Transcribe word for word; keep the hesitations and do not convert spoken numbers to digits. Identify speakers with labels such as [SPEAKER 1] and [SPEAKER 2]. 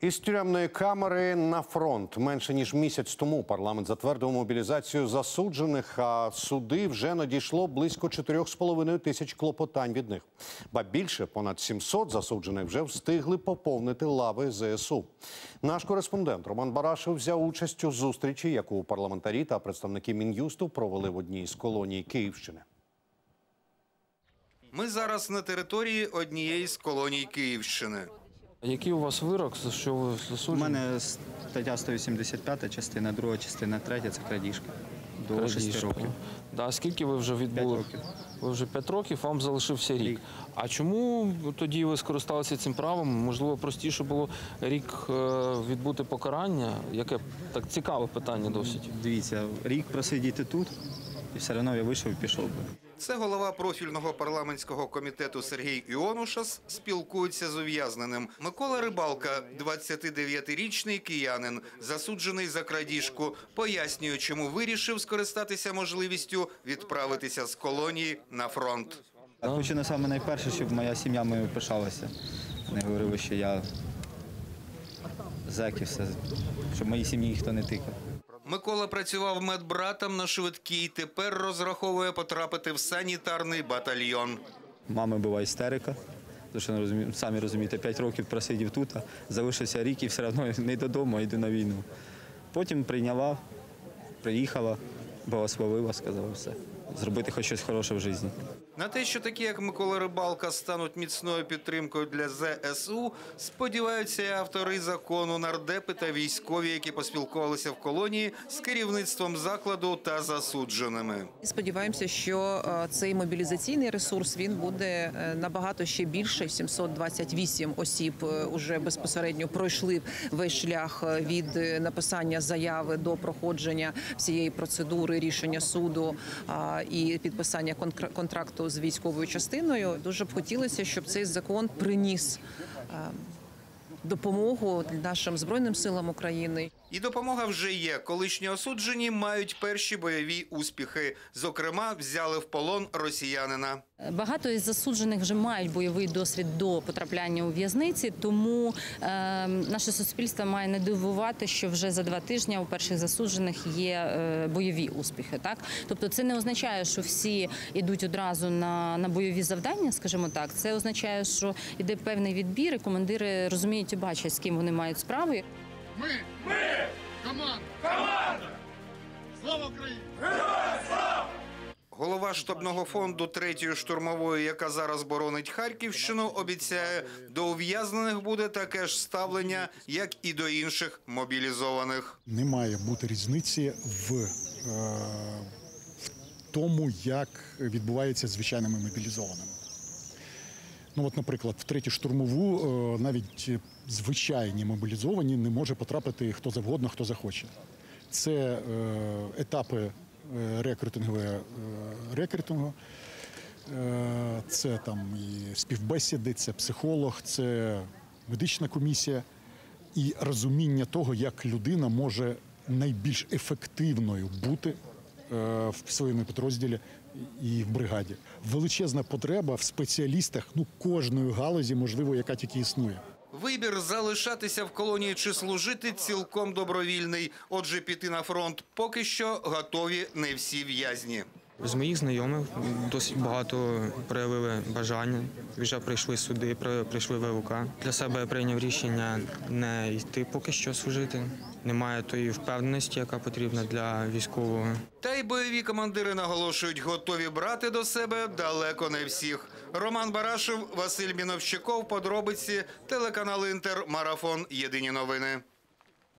[SPEAKER 1] Із тюремної камери на фронт. Менше ніж місяць тому парламент затвердив мобілізацію засуджених, а суди вже надійшло близько чотирьох з половиною тисяч клопотань від них. Ба більше, понад сімсот засуджених вже встигли поповнити лави зе ес у. Наш кореспондент Роман Барашев взяв участь у зустрічі, яку парламентарі та представники Мін'юсту провели в одній з колоній Київщини.
[SPEAKER 2] Ми зараз на території однієї з колоній Київщини.
[SPEAKER 3] Який у вас вирок, за що ви засуджені?
[SPEAKER 4] У мене стаття сто вісімдесят п'ята, частина друга, частина третя – це крадіжка. До
[SPEAKER 3] Крадіжка.
[SPEAKER 4] шести років.
[SPEAKER 3] Да, скільки ви вже відбули?
[SPEAKER 4] П'ять років.
[SPEAKER 3] Ви вже п'ять років, вам залишився рік.
[SPEAKER 4] Рік.
[SPEAKER 3] А чому тоді ви скористалися цим правом? Можливо, простіше було рік відбути покарання? Яке так цікаве питання досить.
[SPEAKER 4] Дивіться, рік просидіти тут, і все одно я вийшов і пішов би.
[SPEAKER 2] Це голова профільного парламентського комітету Сергій Іонушас спілкується з ув'язненим. Микола Рибалка, двадцятидев'ятирічний киянин, засуджений за крадіжку, пояснює, чому вирішив скористатися можливістю відправитися з колонії на фронт.
[SPEAKER 4] Я хочу на саме найперше, щоб моя сім'я моєю пишалася. Не говорили, що я зек і все, щоб моїй сім'ї ніхто не тикав.
[SPEAKER 2] Микола працював медбратом на швидкій, тепер розраховує потрапити в санітарний батальйон.
[SPEAKER 4] Мами була істерика, тому що, самі розумієте, п'ять років просидів тут, залишився рік і все одно не додому, а йду на війну. Потім прийняла, приїхала, благословила, сказала все. Зробити хоч щось хороше в житті.
[SPEAKER 2] На те, що такі, як Микола Рибалка, стануть міцною підтримкою для зе ес у, сподіваються і автори закону, нардепи та військові, які поспілкувалися в колонії з керівництвом закладу та засудженими.
[SPEAKER 5] Сподіваємося, що цей мобілізаційний ресурс він буде набагато ще більше. сімсот двадцять вісім осіб уже безпосередньо пройшли весь шлях від написання заяви до проходження всієї процедури рішення суду і підписання контракту з військовою частиною. Дуже б хотілося, щоб цей закон приніс допомогу нашим Збройним силам України.
[SPEAKER 2] І допомога вже є. Колишні осуджені мають перші бойові успіхи. Зокрема, взяли в полон росіянина.
[SPEAKER 6] Багато із засуджених вже мають бойовий досвід до потрапляння у в'язниці, тому е, наше суспільство має не дивувати, що вже за два тижні у перших засуджених є е, бойові успіхи. Так? Тобто це не означає, що всі йдуть одразу на, на бойові завдання, скажімо так. Це означає, що йде певний відбір, і командири розуміють і бачать, з ким вони мають справи.
[SPEAKER 7] Ми! Ми! Команда! Команда! Слава Україні! Героям слава!
[SPEAKER 2] Голова штабного фонду третьої штурмової, яка зараз боронить Харківщину, обіцяє, до ув'язнених буде таке ж ставлення, як і до інших мобілізованих.
[SPEAKER 8] Не має бути різниці в, е, в тому, як відбувається з звичайними мобілізованими. Ну, от, наприклад, в третю штурмову е, навіть звичайні мобілізовані не може потрапити хто завгодно, хто захоче. Це е, етапи рекрутингове рекрутингу, це там і співбесіди, це психолог, це медична комісія і розуміння того, як людина може найбільш ефективною бути в своєму підрозділі і в бригаді. Величезна потреба в спеціалістах, ну, кожної галузі, можливо, яка тільки існує.
[SPEAKER 2] Вибір залишатися в колонії чи служити цілком добровільний. Отже, піти на фронт поки що готові не всі в'язні.
[SPEAKER 9] З моїх знайомих досить багато проявили бажання. Вже прийшли сюди, прийшли в ВЛК. Для себе я прийняв рішення не йти поки що служити. Немає тої впевненості, яка потрібна для військового.
[SPEAKER 2] Та й бойові командири наголошують, готові брати до себе далеко не всіх. Роман Барашев, Василь Міновщиков, подробиці, телеканал Інтер, Марафон, Єдині новини.